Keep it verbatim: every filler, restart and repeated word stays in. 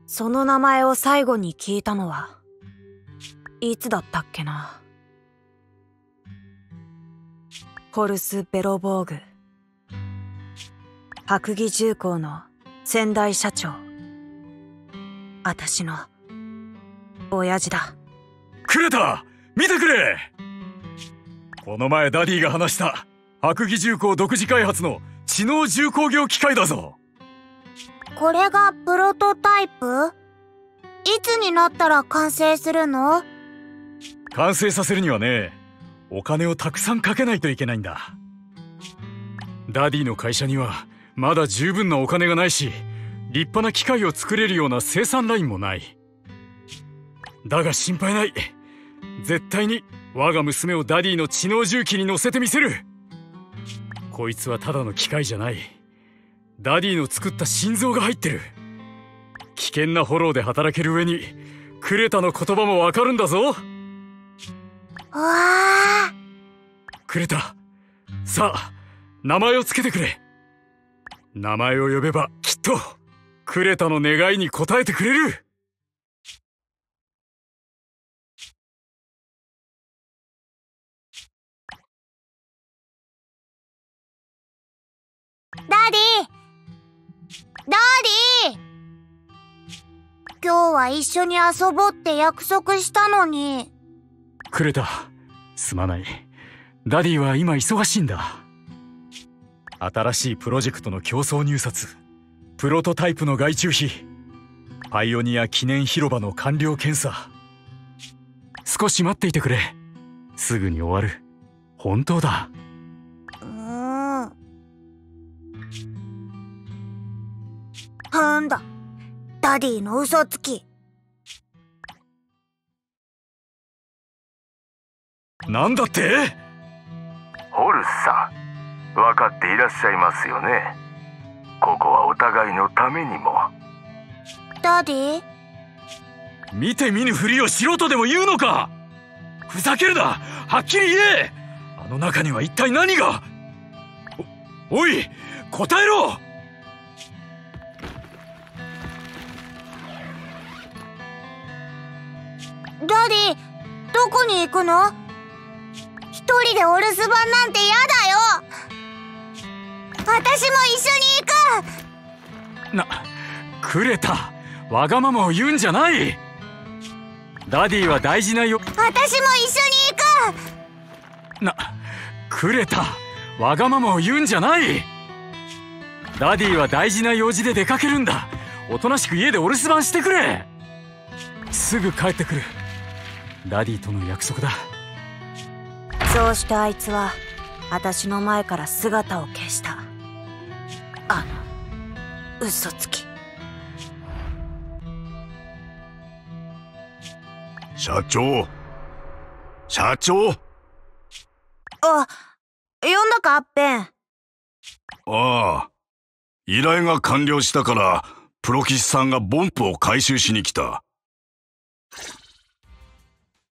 その名前を最後に聞いたのはいつだったっけな。ホルス・ベロボーグ、白木重工の先代社長。あたしの親父だ。 クレタ、見てくれ。この前ダディが話した白木重工独自開発の知能重工業機械だぞ。 これがプロトタイプ？いつになったら完成するの？ 完成させるにはね、お金をたくさんかけないといけないんだ。ダディの会社にはまだ十分なお金がないし、立派な機械を作れるような生産ラインもない。だが心配ない。絶対に我が娘をダディの知能重機に乗せてみせる。こいつはただの機械じゃない。ダディの作った心臓が入ってる。危険なフォローで働ける上にクレタの言葉もわかるんだぞ。 わあ。 クレタ、さあ名前をつけてくれ。名前を呼べばきっとクレタの願いに応えてくれる。 ダディ、ダディ、今日は一緒に遊ぼうって約束したのに。 クレタ、すまない。ダディは今忙しいんだ。新しいプロジェクトの競争入札、プロトタイプの外注費、パイオニア記念広場の完了検査。少し待っていてくれ。すぐに終わる。本当だ。 うーん。なんだ、ダディの嘘つき。 なんだって？ ホルスさん、分かっていらっしゃいますよね。ここはお互いのためにも。 ダディ？ 見て見ぬふりをしろとでも言うのか？ふざけるな！はっきり言え！あの中には一体何が？お、おい！答えろ！ ダディ、どこに行くの？一人でお留守番なんて嫌だよ。私も一緒に行く。 な、クレタ、わがままを言うんじゃない。ダディは大事なよ。 私も一緒に行く。な、クレタ、わがままを言うんじゃない。ダディは大事な用事で出かけるんだ。おとなしく家でお留守番してくれ。すぐ帰ってくる。ダディとの約束だ。 そうしてあいつは私の前から姿を消した。あの嘘つき。 社長、社長。 あ、呼んだか、ベン。 ああ、依頼が完了したからプロキシさんがボンプを回収しに来た。